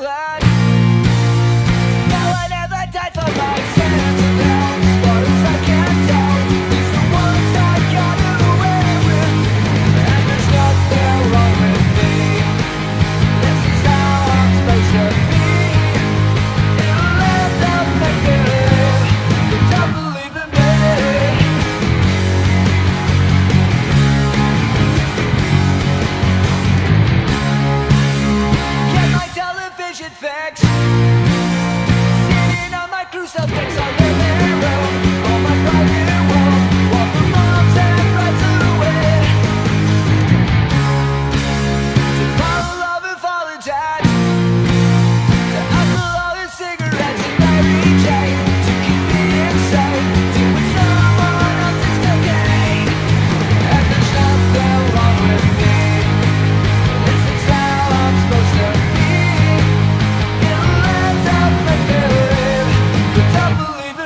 glad. No one ever died for my sins, and as far as I can tell, it's the ones I got away with, and there's nothing wrong with me. This is how I'm supposed to be, in a land of make-believe, but don't believe in me. Get my television fix, sitting on my crucifix, I live in Rome, on my private world, while the moms and rights away. To follow love and follow dad, to alcohol and cigarettes and Mary Jane, to keep me insane, doing someone else's cocaine, and there's nothing wrong with me. This is how I'm supposed to be, in a land of make-believe, but don't believe in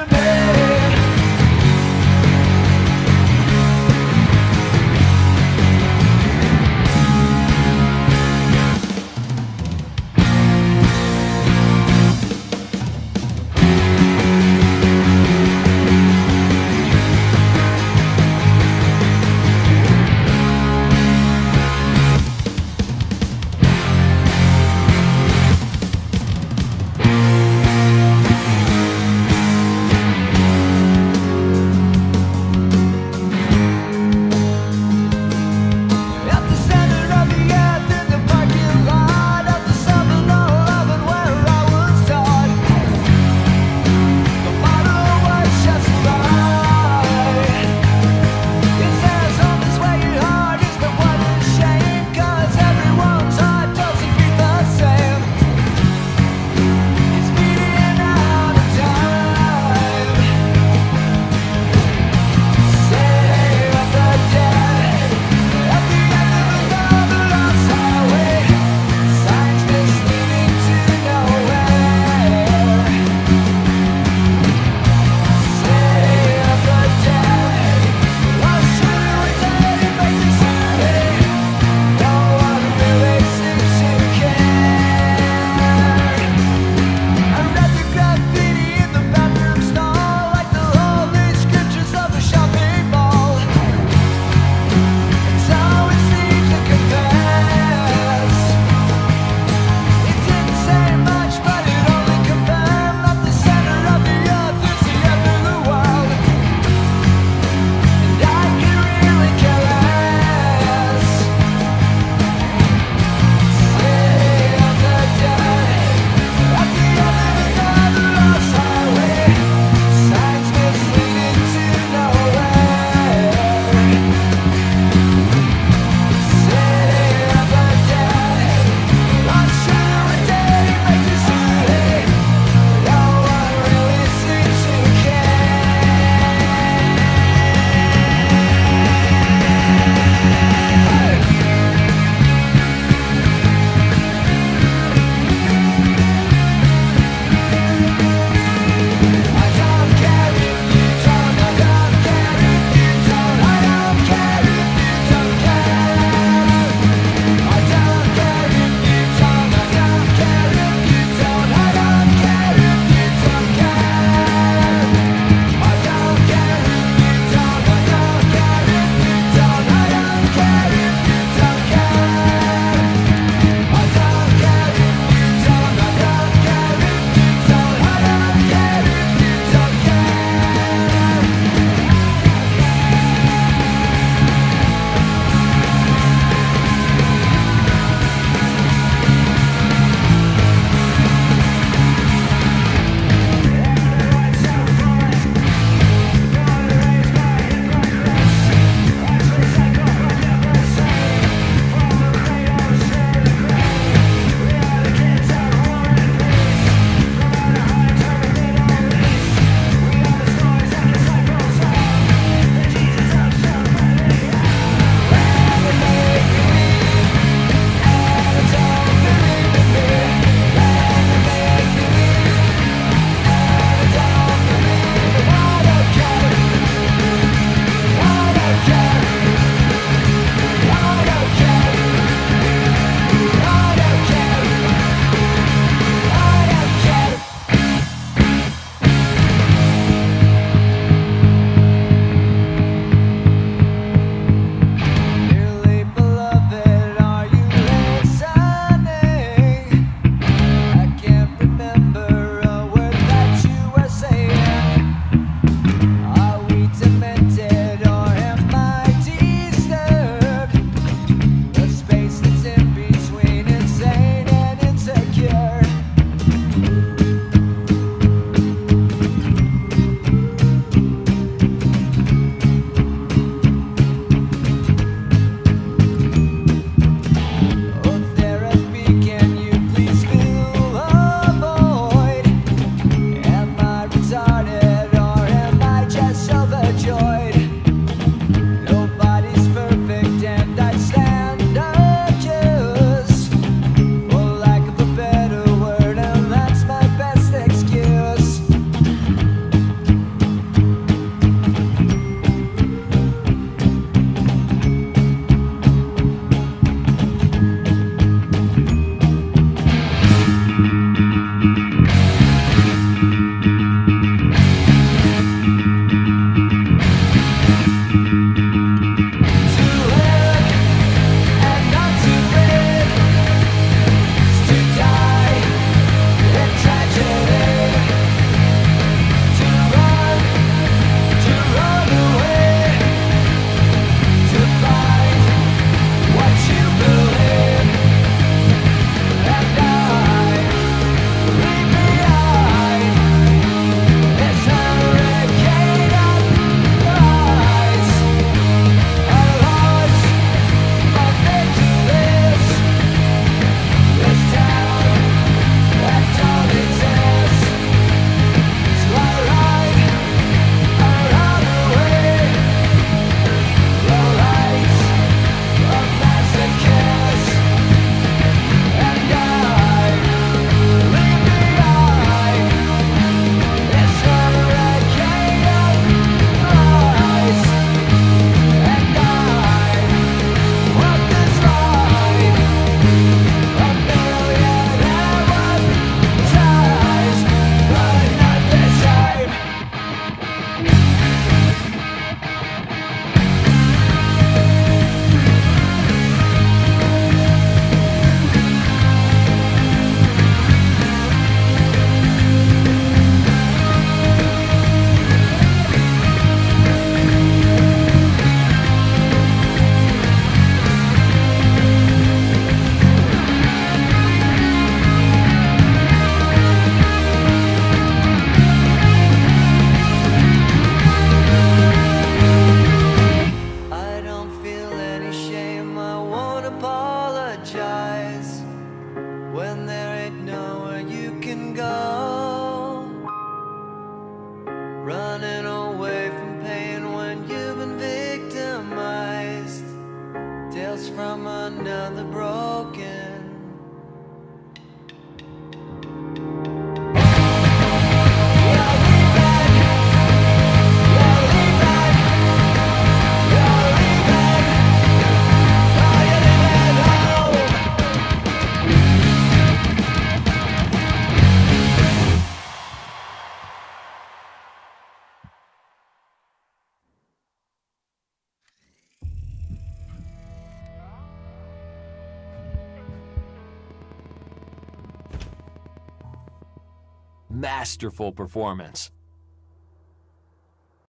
masterful performance.